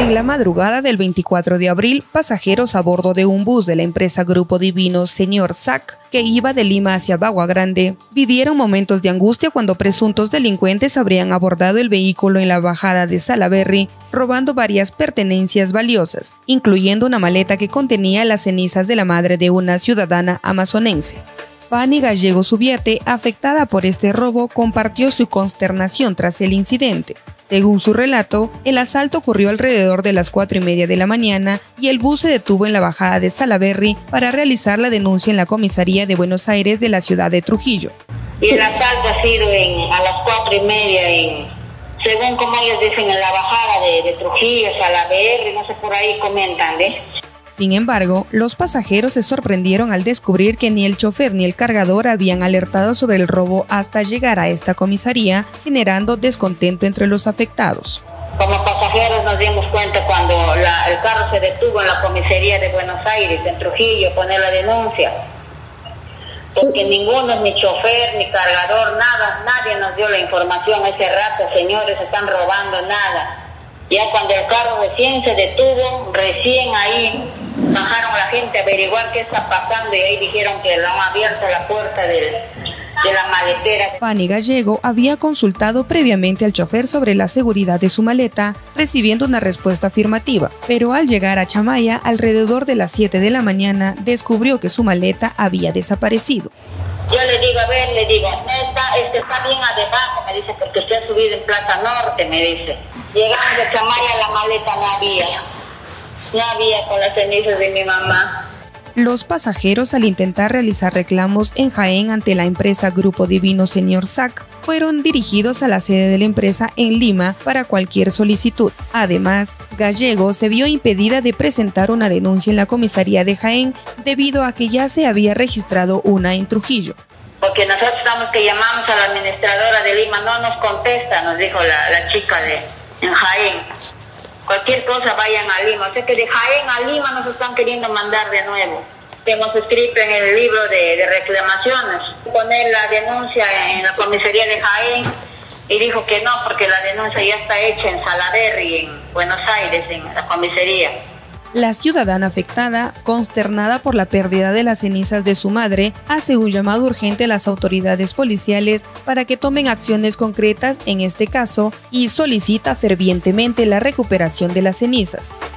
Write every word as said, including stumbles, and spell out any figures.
En la madrugada del veinticuatro de abril, pasajeros a bordo de un bus de la empresa Grupo Divino Señor S A C, que iba de Lima hacia Bagua Grande, vivieron momentos de angustia cuando presuntos delincuentes habrían abordado el vehículo en la bajada de Salaberry, robando varias pertenencias valiosas, incluyendo una maleta que contenía las cenizas de la madre de una ciudadana amazonense. Fanny Gallego Subiate, afectada por este robo, compartió su consternación tras el incidente. Según su relato, el asalto ocurrió alrededor de las cuatro y media de la mañana y el bus se detuvo en la bajada de Salaberry para realizar la denuncia en la comisaría de Buenos Aires de la ciudad de Trujillo. Y el asalto ha sido en, a las cuatro y media, en, según como ellos dicen, en la bajada de, de Trujillo, Salaberry, no sé, por ahí comentan, ¿eh? Sin embargo, los pasajeros se sorprendieron al descubrir que ni el chofer ni el cargador habían alertado sobre el robo hasta llegar a esta comisaría, generando descontento entre los afectados. Como pasajeros nos dimos cuenta cuando la, el carro se detuvo en la comisaría de Buenos Aires, en Trujillo, poner la denuncia. Porque ninguno, ni chofer, ni cargador, nada, nadie nos dio la información ese rato, señores, están robando nada. Ya cuando el carro recién se detuvo, recién ahí bajaron la gente a averiguar qué está pasando y ahí dijeron que lo han abierto la puerta del, de la maletera. Fanny Gallego había consultado previamente al chofer sobre la seguridad de su maleta, recibiendo una respuesta afirmativa, pero al llegar a Chamaya, alrededor de las siete de la mañana, descubrió que su maleta había desaparecido. Yo le digo, a ver, le digo, no está, este está bien abajo, me dice, porque usted ha subido en Plaza Norte, me dice. Llegamos a Chamaya, la maleta no había, no había con las cenizas de mi mamá. Los pasajeros, al intentar realizar reclamos en Jaén ante la empresa Grupo Divino Señor S A C, fueron dirigidos a la sede de la empresa en Lima para cualquier solicitud. Además, Gallego se vio impedida de presentar una denuncia en la comisaría de Jaén debido a que ya se había registrado una en Trujillo. Porque nosotros estamos que llamamos a la administradora de Lima, no nos contesta, nos dijo la, la chica de en Jaén. Cualquier cosa vayan a Lima, o sea que de Jaén a Lima nos están queriendo mandar de nuevo. Hemos escrito en el libro de, de reclamaciones, poner la denuncia en la comisaría de Jaén y dijo que no, porque la denuncia ya está hecha en Salaberry, en Buenos Aires, en la comisaría. La ciudadana afectada, consternada por la pérdida de las cenizas de su madre, hace un llamado urgente a las autoridades policiales para que tomen acciones concretas en este caso y solicita fervientemente la recuperación de las cenizas.